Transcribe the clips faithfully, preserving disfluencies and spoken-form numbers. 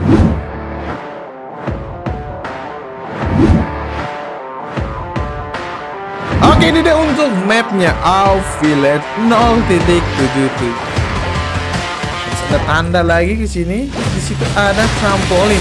Oke, ini dia untuk mapnya Au Village nol titik tujuh tujuh. Ada tanda lagi ke sini. Di situ ada trampolin.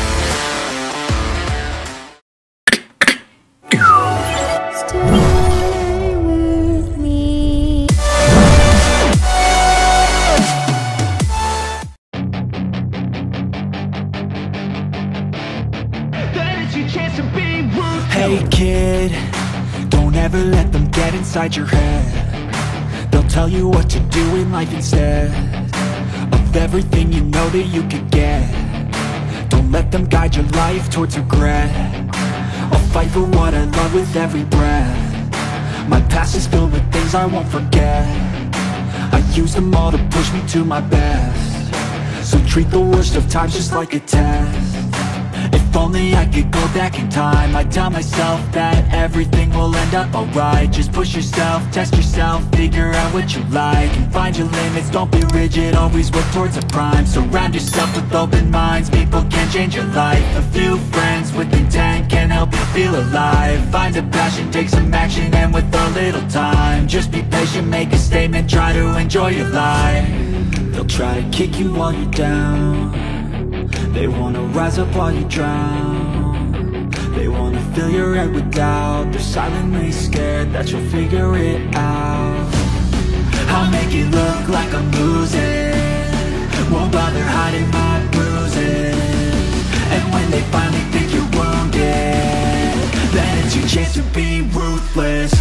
Hey kid, don't ever let them get inside your head. They'll tell you what to do in life instead of everything you know that you could get. Don't let them guide your life towards regret. I'll fight for what I love with every breath. My past is filled with things I won't forget. I use them all to push me to my best. So treat the worst of times just like a test. If only I could go back in time, I'd tell myself that everything will end up alright. Just push yourself, test yourself, figure out what you like, and find your limits, don't be rigid, always work towards a prime. Surround yourself with open minds, people can change your life. A few friends with intent can help you feel alive. Find a passion, take some action, and with a little time, just be patient, make a statement, try to enjoy your life. They'll try to kick you while you're down. They wanna rise up while you drown. They wanna fill your head with doubt. They're silently scared that you'll figure it out. I'll make it look like I'm losing, won't bother hiding my bruises. And when they finally think you're wounded, then it's your chance to be ruthless.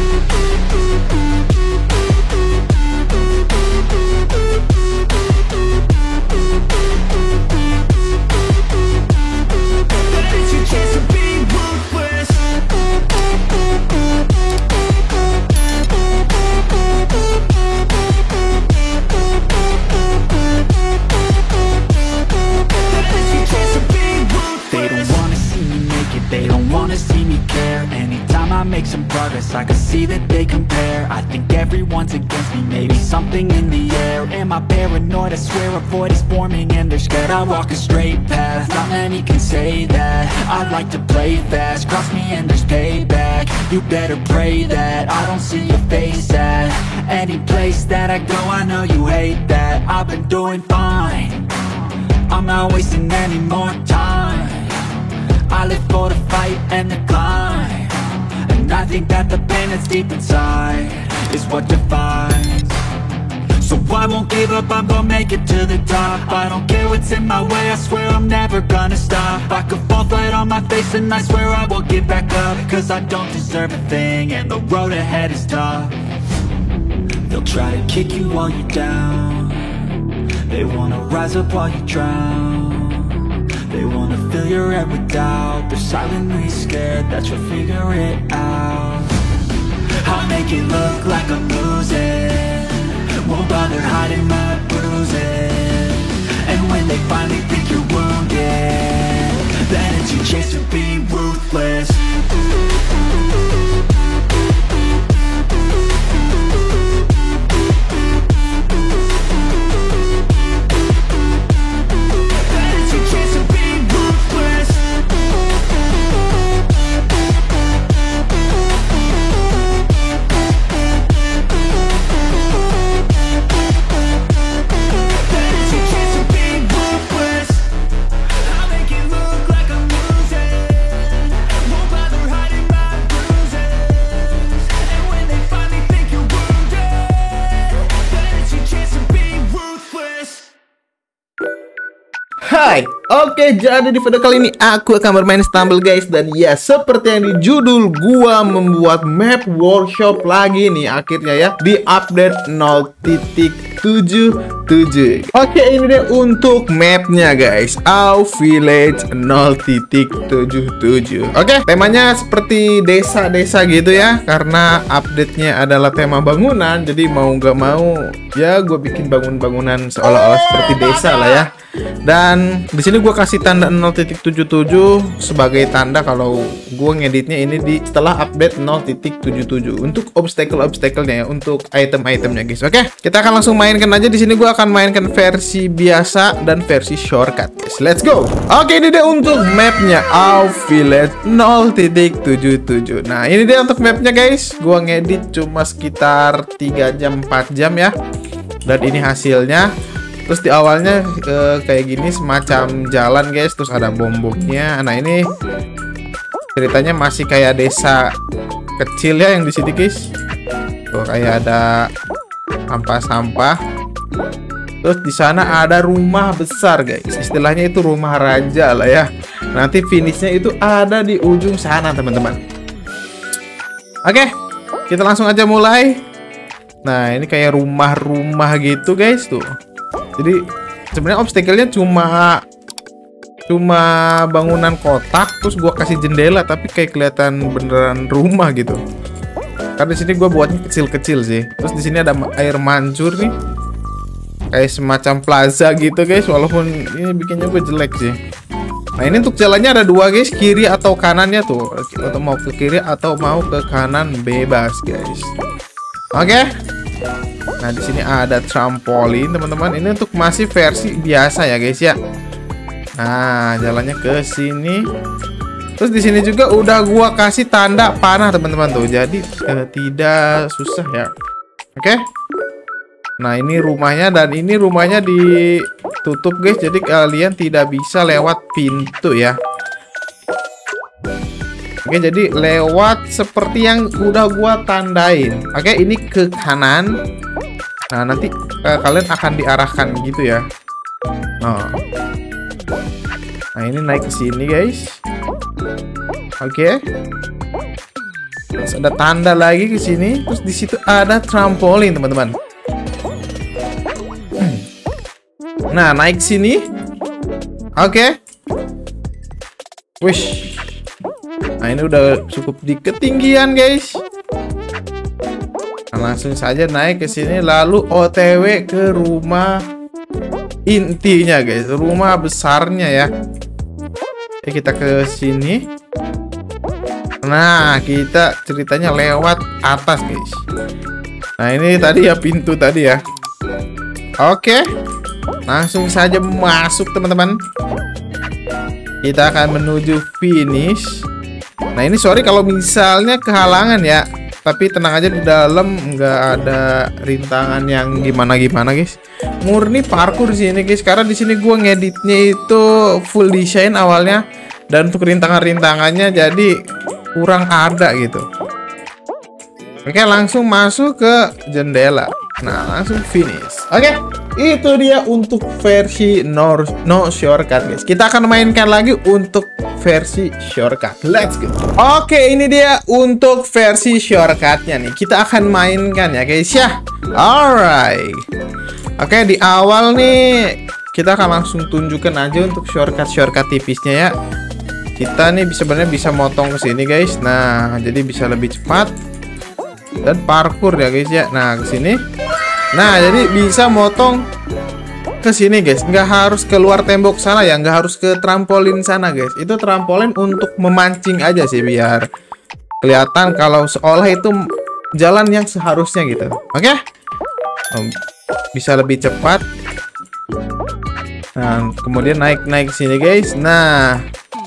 I can see that they compare. I think everyone's against me, maybe something in the air. Am I paranoid? I swear a void is forming and they're scared. I walk a straight path, not many can say that. I like to play fast, cross me and there's payback. You better pray that I don't see your face at any place that I go. I know you hate that. I've been doing fine, I'm not wasting any more time. I live for the fight and the climb, and I think that the pain that's deep inside is what defines. So I won't give up, I'm gonna make it to the top. I don't care what's in my way, I swear I'm never gonna stop. I could fall flat on my face and I swear I won't get back up, cause I don't deserve a thing and the road ahead is tough. They'll try to kick you while you're down. They wanna rise up while you drown. They wanna fill your head with doubt. They're silently scared that you'll figure it out. I'll make it look like I'm losing, won't bother hiding my bruises. And when they finally think you're wounded, then it's your chance to be ruthless. Hai, oke, jadi di video kali ini aku akan bermain Stumble guys. Dan ya, seperti yang di judul, gua membuat map workshop lagi nih akhirnya ya, di update nol titik tujuh tujuh. Oke, ini deh untuk mapnya guys, Au Village nol titik tujuh tujuh. Oke, temanya seperti desa-desa gitu ya, karena update-nya adalah tema bangunan. Jadi mau nggak mau ya gue bikin bangun-bangunan seolah-olah seperti desa lah ya. Dan di sini gua kasih tanda nol titik tujuh tujuh sebagai tanda kalau gua ngeditnya ini di setelah update nol titik tujuh tujuh untuk obstacle-obstacle-nya ya, untuk item-itemnya guys. Oke, kita akan langsung mainkan aja. Di sini gua akan mainkan versi biasa dan versi shortcut guys. Let's go. Oke, ini dia untuk mapnya Au Village nol titik tujuh tujuh. Nah, ini dia untuk mapnya guys. Gua ngedit cuma sekitar tiga jam empat jam ya. Dan ini hasilnya. Terus di awalnya eh, kayak gini semacam jalan guys, terus ada bom-bomnya. Nah, ini ceritanya masih kayak desa kecil ya yang di sini guys. Tuh kayak ada sampah-sampah. Terus di sana ada rumah besar guys. Istilahnya itu rumah raja lah ya. Nanti finishnya itu ada di ujung sana teman-teman. Oke, kita langsung aja mulai. Nah, ini kayak rumah-rumah gitu guys tuh. Jadi sebenarnya obstacle-nya cuma cuma bangunan kotak, terus gua kasih jendela tapi kayak kelihatan beneran rumah gitu. Karena di sini gua buatnya kecil-kecil sih. Terus di sini ada air mancur nih. Kayak semacam plaza gitu guys, walaupun ini bikinnya gue jelek sih. Nah, ini untuk jalannya ada dua guys, kiri atau kanannya tuh. Atau mau ke kiri atau mau ke kanan bebas guys. Oke. Nah, di sini ada trampolin teman-teman. Ini untuk masih versi biasa ya guys ya. Nah, jalannya ke sini. Terus di sini juga udah gua kasih tanda panah teman-teman tuh. Jadi eh, tidak susah ya. Oke. Nah, ini rumahnya dan ini rumahnya ditutup guys. Jadi kalian tidak bisa lewat pintu ya. Oke, jadi lewat seperti yang udah gua tandain. Oke, ini ke kanan. Nah, nanti eh, kalian akan diarahkan gitu ya. Nah, nah ini naik ke sini guys. Oke. Terus ada tanda lagi ke sini. Terus di situ ada trampolin teman-teman. Nah, naik sini. Oke. Wish. Nah, ini udah cukup di ketinggian, guys. Nah, langsung saja naik ke sini lalu O T W ke rumah intinya, guys. Rumah besarnya ya. Oke, kita ke sini. Nah, kita ceritanya lewat atas, guys. Nah, ini tadi ya pintu tadi ya. Oke. Langsung saja masuk teman-teman. Kita akan menuju finish. Nah, ini sorry kalau misalnya kehalangan ya. Tapi tenang aja, di dalam nggak ada rintangan yang gimana-gimana guys. Murni parkour di sini guys. Karena di sini gue ngeditnya itu full design awalnya. Dan untuk rintangan-rintangannya jadi kurang ada gitu. Oke, langsung masuk ke jendela. Nah, langsung finish. Oke, itu dia untuk versi no, no shortcut guys. Kita akan mainkan lagi untuk versi shortcut. Let's go. Oke, ini dia untuk versi shortcutnya nih. Kita akan mainkan ya guys ya. Alright. Oke, di awal nih kita akan langsung tunjukkan aja untuk shortcut-shortcut tipisnya ya. Kita nih sebenarnya bisa motong ke sini guys. Nah, jadi bisa lebih cepat. Dan parkour ya guys ya. Nah, ke sini. Nah, jadi bisa motong ke sini guys. Nggak harus keluar tembok sana ya. Nggak harus ke trampolin sana guys. Itu trampolin untuk memancing aja sih, biar kelihatan kalau seolah itu jalan yang seharusnya gitu. Oke? Bisa lebih cepat. Nah, kemudian naik-naik sini guys. Nah,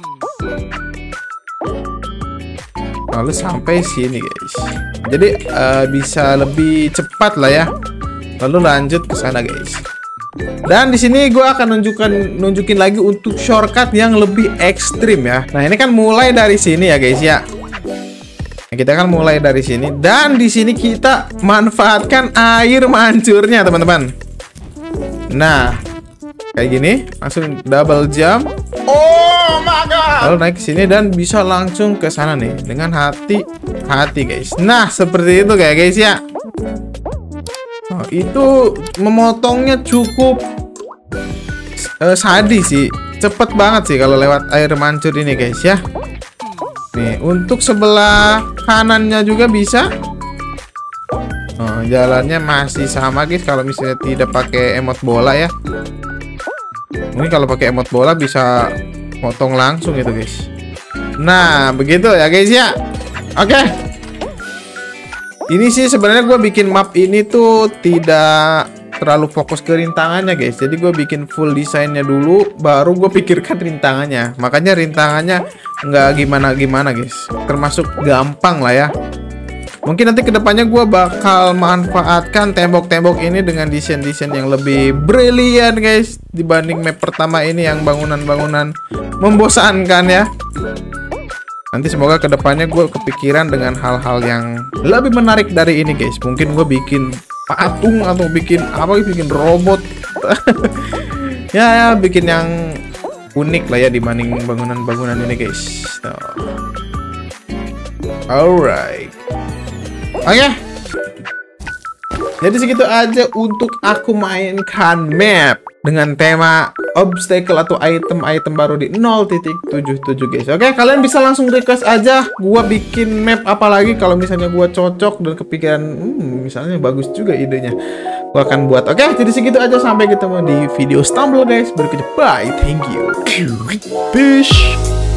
lalu sampai sini guys. Jadi uh, bisa lebih cepat lah ya. Lalu lanjut ke sana guys. Dan di sini gue akan nunjukkan nunjukin lagi untuk shortcut yang lebih ekstrim ya. Nah, ini kan mulai dari sini ya guys ya. Nah, kita kan mulai dari sini dan di sini kita manfaatkan air mancurnya teman-teman. Nah, kayak gini, langsung double jump. Oh my god. Lalu naik ke sini dan bisa langsung ke sana nih dengan hati-hati guys. Nah, seperti itu kayak guys ya. Oh, itu memotongnya cukup uh, sadis sih. Cepet banget sih kalau lewat air mancur ini guys ya. Nih, untuk sebelah kanannya juga bisa. Oh, jalannya masih sama guys kalau misalnya tidak pakai emot bola ya. Mungkin kalau pakai emot bola bisa potong langsung gitu guys. Nah begitu ya guys ya. Oke okay. Ini sih sebenarnya gue bikin map ini tuh tidak terlalu fokus ke rintangannya guys. Jadi gue bikin full desainnya dulu, baru gue pikirkan rintangannya. Makanya rintangannya nggak gimana-gimana guys. Termasuk gampang lah ya. Mungkin nanti kedepannya gue bakal manfaatkan tembok-tembok ini dengan desain-desain yang lebih brilian guys, dibanding map pertama ini yang bangunan-bangunan membosankan ya. Nanti semoga kedepannya gue kepikiran dengan hal-hal yang lebih menarik dari ini guys. Mungkin gue bikin patung atau bikin apa, bikin robot. ya, ya, bikin yang unik lah ya dibanding bangunan-bangunan ini guys. So. Alright. Oke okay. Jadi segitu aja untuk aku mainkan map dengan tema obstacle atau item-item baru di nol titik tujuh tujuh guys. Oke okay, kalian bisa langsung request aja gua bikin map apa lagi. Kalau misalnya gua cocok dan kepikiran hmm, misalnya bagus juga idenya, gua akan buat. Oke okay, jadi segitu aja, sampai ketemu di video Stumble guys berikutnya. Bye, thank you, peace.